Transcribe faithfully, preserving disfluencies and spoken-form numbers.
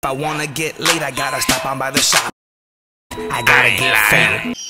If I wanna get late, I gotta stop on by the shop. I gotta get faded.